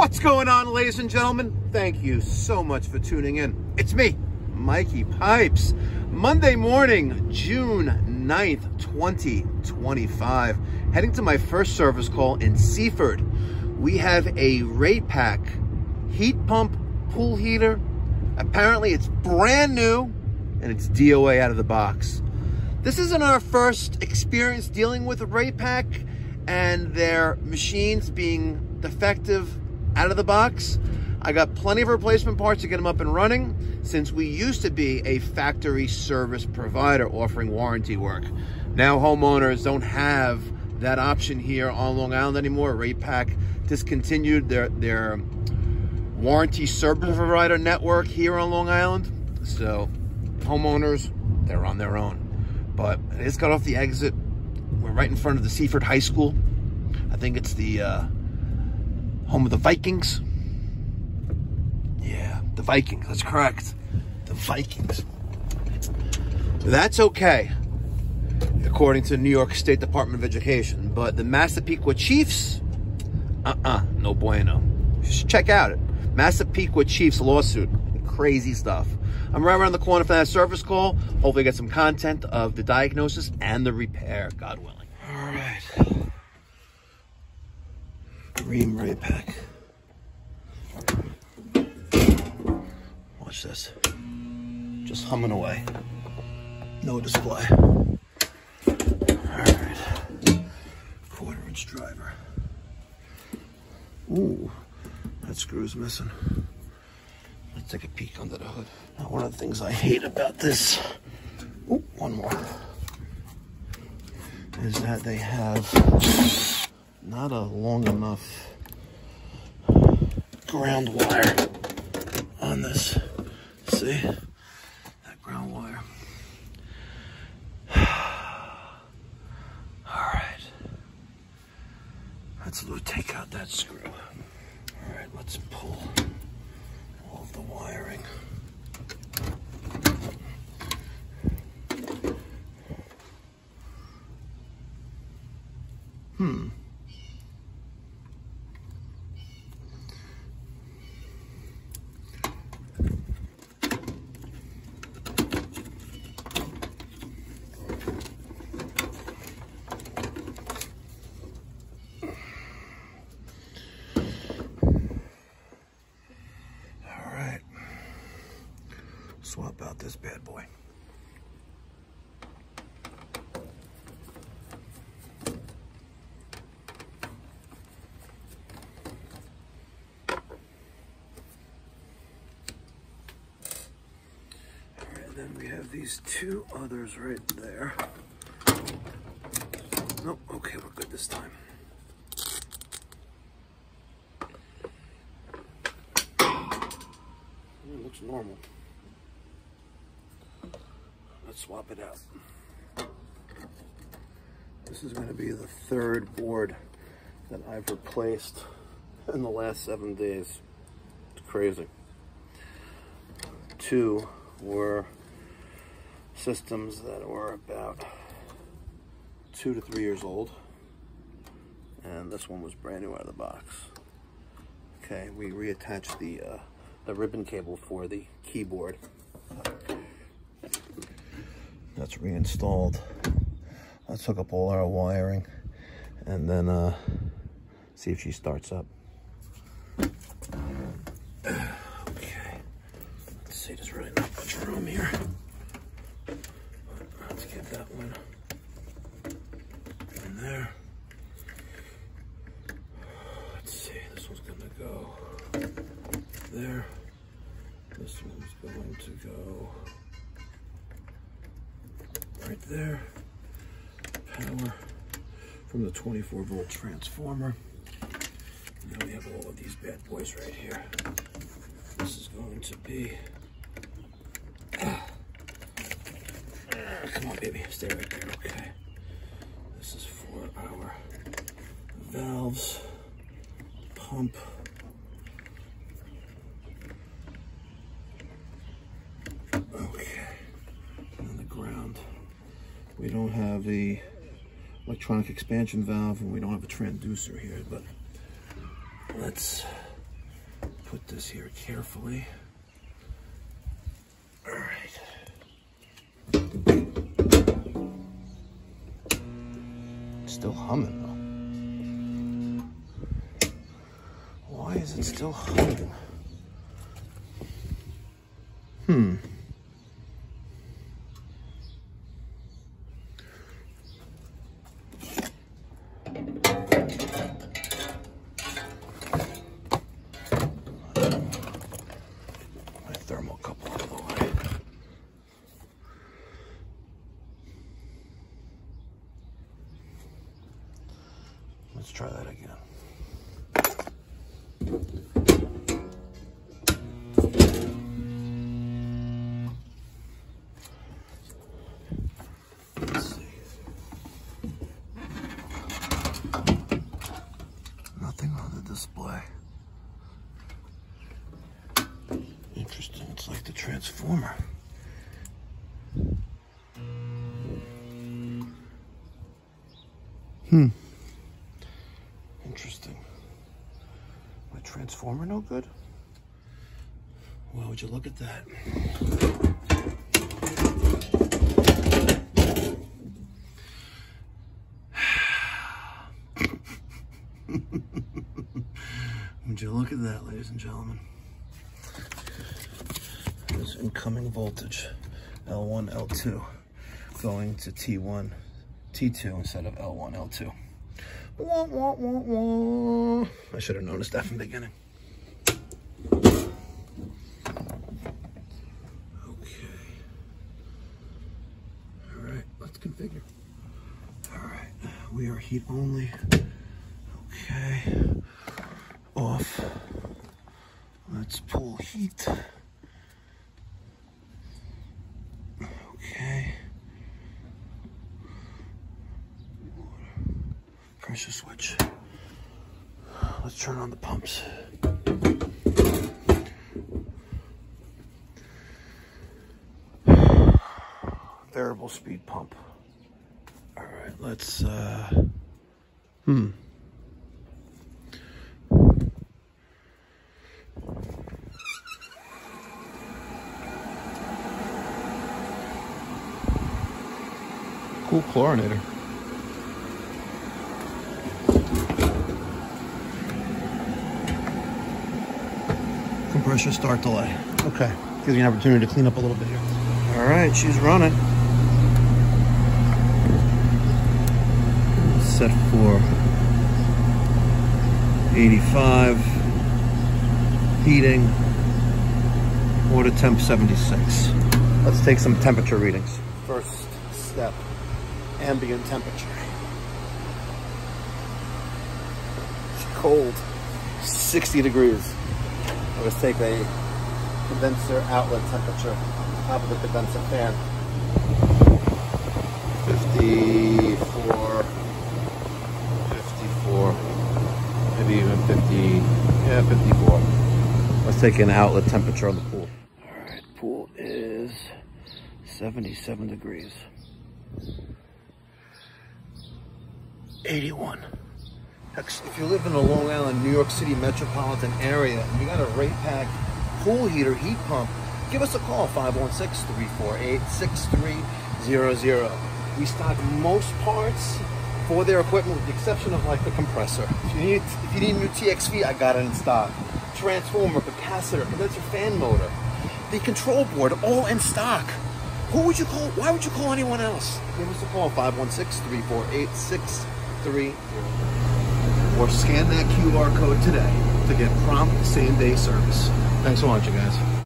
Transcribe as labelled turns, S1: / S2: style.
S1: What's going on, ladies and gentlemen? Thank you so much for tuning in. It's me, Mikey Pipes. Monday morning, June 9th, 2025. Heading to my first service call in Seaford. We have a RayPak heat pump pool heater. Apparently it's brand new and it's DOA out of the box. This isn't our first experience dealing with a RayPak and their machines being defective out of the box. I got plenty of replacement parts to get them up and running, since we used to be a factory service provider offering warranty work. Now homeowners don't have that option here on Long Island anymore. RayPak discontinued their warranty service provider network here on Long Island. So homeowners, they're on their own. But I just got off the exit. We're right in front of the Seaford High School. I think it's the home of the Vikings. Yeah, the Vikings, that's correct. The Vikings. That's okay, according to the New York State Department of Education. But the Massapequa Chiefs, no bueno. Just check out it. Massapequa Chiefs lawsuit. Crazy stuff. I'm right around the corner for that service call. Hopefully get some content of the diagnosis and the repair, God willing. All right. Rheem RayPak. Watch this. Just humming away. No display. All right. 1/4-inch driver. Ooh, that screw's missing. Let's take a peek under the hood. Now, one of the things I hate about this, one more, is that they have not a long enough ground wire on this. See? That ground wire. Alright. Let's take out that screw. Alright, let's pull all of the wiring. Swap out this bad boy. Alright, then we have these two others right there. Nope, okay, we're good this time. It looks normal. Let's swap it out. This is going to be the third board that I've replaced in the last 7 days. It's crazy. 2 were systems that were about 2 to 3 years old, and this one was brand new out of the box. Okay, we reattached the ribbon cable for the keyboard. That's reinstalled. Let's hook up all our wiring and then see if she starts up. Okay, let's see, there's really not much room here. Let's get that one in there. Let's see, this one's gonna go there. This one's going to go right there. Power from the 24-volt transformer. Now we have all of these bad boys right here. This is going to be come on, baby, stay right there. Okay, this is for our valves, pump, okay, and the ground. We don't have the electronic expansion valve, and we don't have a transducer here, but let's put this here carefully. All right. It's still humming though. Why is it still humming? My thermocouple out of the way. Let's try that again. Let's see. Nothing on the display. Interesting. It's like the transformer. Interesting. My transformer no good? Why would you look at that? Would you look at that, ladies and gentlemen? There's incoming voltage, L1, L2, going to T1, T2 instead of L1, L2. Wah, wah, wah, wah. I should have noticed that from the beginning. Okay. All right, let's configure. All right, we are heat only. Okay, off. Let's pull heat. Okay. Pressure switch. Let's turn on the pumps. Variable speed pump. All right, let's cool chlorinator. Compressor start delay. Okay, gives you an opportunity to clean up a little bit here. All right, she's running. Set for 85. Heating. Water temp 76. Let's take some temperature readings. First step, ambient temperature. It's cold, 60 degrees. Let's take a condenser outlet temperature on top of the condenser fan. 54, 54, maybe even 50, yeah, 54. Let's take an outlet temperature on the pool. All right, pool is 77 degrees. 81. If you live in the Long Island, New York City metropolitan area, and you got a RayPak pool heater heat pump, give us a call, 516-348-6300. We stock most parts for their equipment with the exception of like the compressor. If you need a new TXV, I got it in stock. Transformer, capacitor, condenser fan motor, the control board, all in stock. Who would you call? Why would you call anyone else? Give us a call, 516-348-6300. Or scan that QR code today to get prompt same-day service. Thanks for watching, guys.